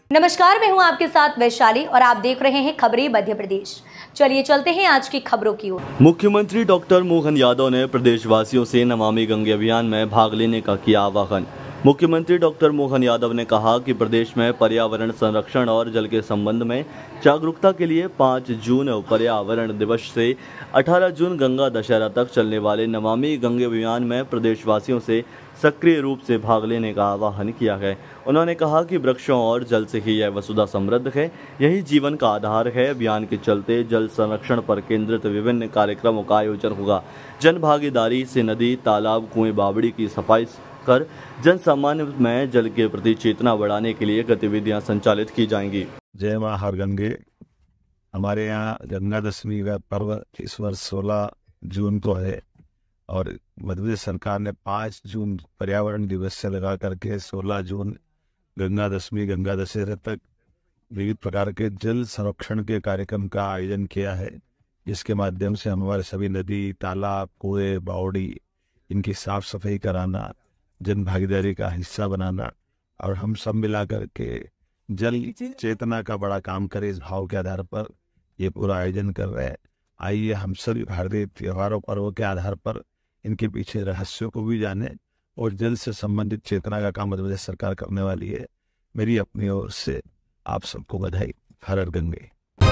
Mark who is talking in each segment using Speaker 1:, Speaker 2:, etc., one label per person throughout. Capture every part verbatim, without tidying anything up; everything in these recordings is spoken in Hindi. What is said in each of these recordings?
Speaker 1: नमस्कार, मैं हूं आपके साथ वैशाली और आप देख रहे हैं खबरें मध्य प्रदेश। चलिए चलते हैं आज की खबरों की ओर।
Speaker 2: मुख्यमंत्री डॉक्टर मोहन यादव ने प्रदेशवासियों से नमामि गंगे अभियान में भाग लेने का किया आह्वान। मुख्यमंत्री डॉक्टर मोहन यादव ने कहा कि प्रदेश में पर्यावरण संरक्षण और जल के संबंध में जागरूकता के लिए पाँच जून पर्यावरण दिवस से अठारह जून गंगा दशहरा तक चलने वाले नमामि गंगे अभियान में प्रदेशवासियों से सक्रिय रूप से भाग लेने का आह्वान किया है। उन्होंने कहा कि वृक्षों और जल से ही यह वसुधा समृद्ध है, यही जीवन का आधार है। अभियान के चलते जल संरक्षण पर केंद्रित विभिन्न कार्यक्रमों का आयोजन होगा। जन भागीदारी से नदी, तालाब, कुएं, बावड़ी की सफाई कर जन सामान्य में जल के प्रति चेतना बढ़ाने के लिए गतिविधियां संचालित की जाएंगी।
Speaker 3: जय मां हर गंगे। हमारे यहाँ गंगा दशमी का पर्व इस वर्ष सोलह जून को है और मध्य प्रदेश सरकार ने पाँच जून पर्यावरण दिवस से लगा करके सोलह जून गंगा दशमी गंगा दशहरा तक विविध प्रकार के जल संरक्षण के कार्यक्रम का आयोजन किया है, जिसके माध्यम से हमारे सभी नदी, तालाब, कुएं, बावड़ी इनकी साफ सफाई कराना, जन भागीदारी का हिस्सा बनाना और हम सब मिला करके जल चेतना का बड़ा काम करें, इस भाव के आधार पर ये पूरा आयोजन कर रहे हैं। आइए हम सभी भारतीय त्योहारों पर्वों के आधार पर इनके पीछे रहस्यों को भी जाने और जल से संबंधित चेतना का काम मध्य प्रदेश सरकार करने वाली है। मेरी अपनी ओर से आप सबको बधाई। हर हर गंगे।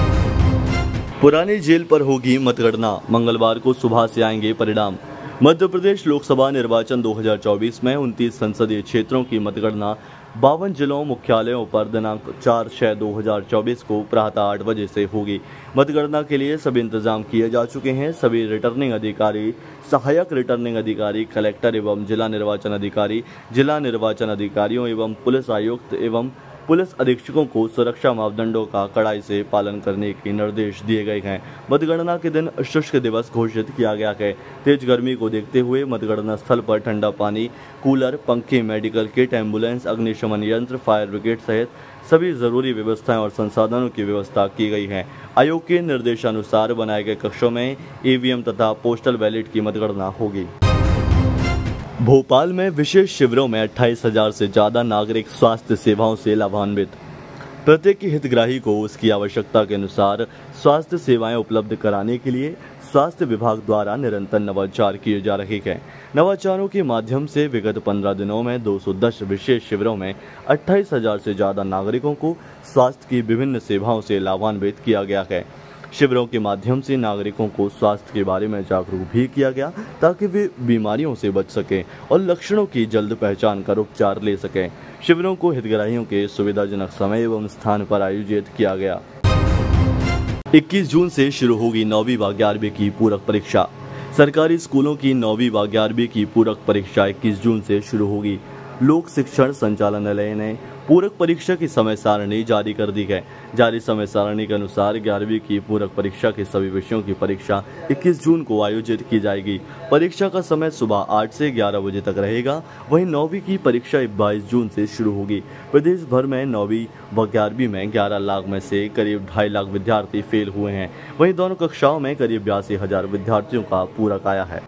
Speaker 2: पुरानी जेल पर होगी मतगणना, मंगलवार को सुबह से आएंगे परिणाम। मध्य प्रदेश लोकसभा निर्वाचन दो हज़ार चौबीस में उनतीस संसदीय क्षेत्रों की मतगणना बावन जिलों मुख्यालयों पर दिनांक चार छह दो हज़ार चौबीस को प्रातः आठ बजे से होगी। मतगणना के लिए सभी इंतजाम किए जा चुके हैं। सभी रिटर्निंग अधिकारी, सहायक रिटर्निंग अधिकारी, कलेक्टर एवं जिला निर्वाचन अधिकारी, जिला निर्वाचन अधिकारियों एवं पुलिस आयुक्त एवं पुलिस अधीक्षकों को सुरक्षा मापदंडों का कड़ाई से पालन करने के निर्देश दिए गए हैं। मतगणना के दिन शुष्क दिवस घोषित किया गया है। तेज गर्मी को देखते हुए मतगणना स्थल पर ठंडा पानी, कूलर, पंखे, मेडिकल किट, एम्बुलेंस, अग्निशमन यंत्र, फायर ब्रिगेड सहित सभी जरूरी व्यवस्थाएं और संसाधनों की व्यवस्था की गई है। आयोग के निर्देशानुसार बनाए गए कक्षों में ईवीएम तथा पोस्टल बैलेट की मतगणना होगी। भोपाल में विशेष शिविरों में अट्ठाईस हजार से ज्यादा नागरिक स्वास्थ्य सेवाओं से लाभान्वित। प्रत्येक हितग्राही को उसकी आवश्यकता के अनुसार स्वास्थ्य सेवाएं उपलब्ध कराने के लिए स्वास्थ्य विभाग द्वारा निरंतर नवाचार किए जा रहे हैं। नवाचारों के माध्यम से विगत पंद्रह दिनों में दो सौ दस विशेष शिविरों में अट्ठाईस हजार से ज्यादा नागरिकों को स्वास्थ्य की विभिन्न सेवाओं से लाभान्वित किया गया है। शिविरों के माध्यम से नागरिकों को स्वास्थ्य के बारे में जागरूक भी किया गया ताकि वे बीमारियों से बच सकें और लक्षणों की जल्द पहचान कर उपचार ले सकें। शिविरों को हितग्राहियों के सुविधाजनक समय एवं स्थान पर आयोजित किया गया। इक्कीस जून से शुरू होगी नौवीं व ग्यारहवीं की पूरक परीक्षा। सरकारी स्कूलों की नौवीं व ग्यारहवीं की पूरक परीक्षा इक्कीस जून से शुरू होगी। लोक शिक्षण संचालनालय ने पूरक परीक्षा की समय सारणी जारी कर दी है। जारी समय सारणी के अनुसार ग्यारहवीं की पूरक परीक्षा के सभी विषयों की परीक्षा इक्कीस जून को आयोजित की जाएगी। परीक्षा का समय सुबह आठ से ग्यारह बजे तक रहेगा। वहीं नौवीं की परीक्षा बाईस जून से शुरू होगी। प्रदेश भर में नौवीं व ग्यारहवीं में ग्यारह लाख में से करीब ढाई लाख विद्यार्थी फेल हुए हैं। वहीं दोनों कक्षाओं में करीब बयासी हजार विद्यार्थियों का पूरक आया है।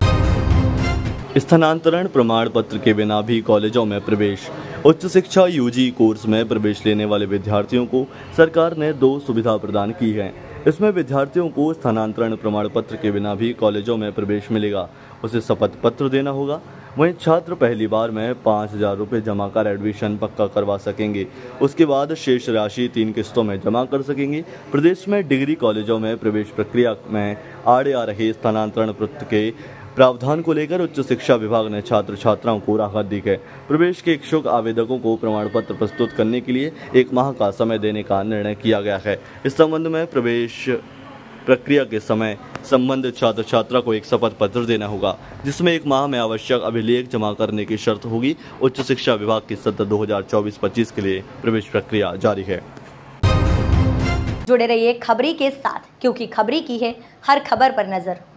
Speaker 2: स्थानांतरण प्रमाण पत्र के बिना भी कॉलेजों में प्रवेश। उच्च शिक्षा यूजी कोर्स में प्रवेश लेने वाले विद्यार्थियों को सरकार ने दो सुविधा प्रदान की है। इसमें विद्यार्थियों को स्थानांतरण प्रमाण पत्र के बिना भी कॉलेजों में प्रवेश मिलेगा। उसे शपथ पत्र देना होगा। वहीं छात्र पहली बार में पाँच हजार रुपये जमा कर एडमिशन पक्का करवा सकेंगे। उसके बाद शेष राशि तीन किस्तों में जमा कर सकेंगे। प्रदेश में डिग्री कॉलेजों में प्रवेश प्रक्रिया में आड़े आ रहे स्थानांतरण पत्र के प्रावधान को लेकर उच्च शिक्षा विभाग ने छात्र छात्राओं को राहत दी है। प्रवेश के इच्छुक आवेदकों को प्रमाण पत्र प्रस्तुत करने के लिए एक माह का समय देने का निर्णय किया गया है। इस संबंध में प्रवेश प्रक्रिया के समय संबंधित छात्र छात्रा को एक शपथ पत्र देना होगा, जिसमें एक माह में आवश्यक अभिलेख जमा करने की शर्त होगी। उच्च शिक्षा विभाग की सत्र दो हज़ार चौबीस पच्चीस के लिए प्रवेश प्रक्रिया जारी है।
Speaker 1: जुड़े रहिए खबरी के साथ, क्योंकि खबरी की है हर खबर पर नजर।